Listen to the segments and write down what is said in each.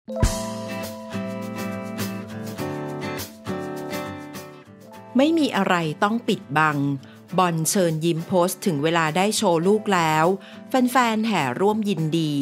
ไม่มีอะไรต้องปิดบังบอลเชิญยิ้มโพสต์ถึงเวลาได้โชว์ลูกแล้วแฟนๆแห่ร่วมยินดี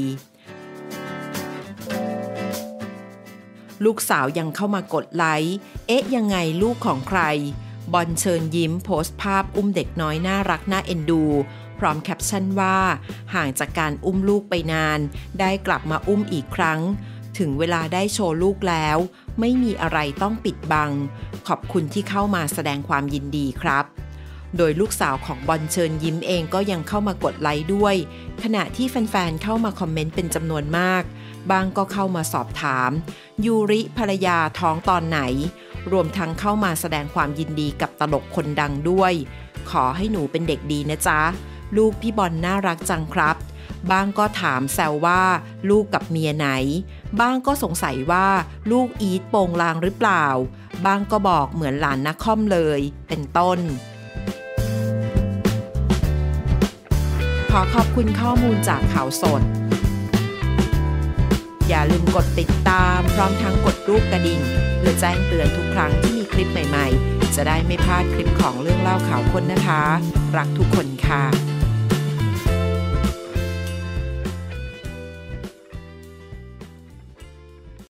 ลูกสาวยังเข้ามากดไลค์ยังไงลูกของใครบอลเชิญยิ้มโพสต์ภาพอุ้มเด็กน้อยน่ารักน่าเอ็นดูพร้อมแคปชั่นว่าห่างจากการอุ้มลูกไปนานได้กลับมาอุ้มอีกครั้งถึงเวลาได้โชว์ลูกแล้วไม่มีอะไรต้องปิดบังขอบคุณที่เข้ามาแสดงความยินดีครับโดยลูกสาวของบอลเชิญยิ้มเองก็ยังเข้ามากดไลค์ด้วยขณะที่แฟนๆเข้ามาคอมเมนต์เป็นจำนวนมากบางก็เข้ามาสอบถามยูริภรรยาท้องตอนไหนรวมทั้งเข้ามาแสดงความยินดีกับตลกคนดังด้วยขอให้หนูเป็นเด็กดีนะจ๊ะลูกพี่บอลน่ารักจังครับบ้างก็ถามแซวว่าลูกกับเมียไหนบ้างก็สงสัยว่าลูกอีทโปงลางหรือเปล่าบ้างก็บอกเหมือนหลานนักคอมเลยเป็นต้นขอขอบคุณข้อมูลจากข่าวสดอย่าลืมกดติดตามพร้อมทั้งกดรูปกระดิ่งเพื่อแจ้งเตือนทุกครั้งที่มีคลิปใหม่ๆจะได้ไม่พลาดคลิปของเรื่องเล่าข่าวคนนะคะรักทุกคนค่ะ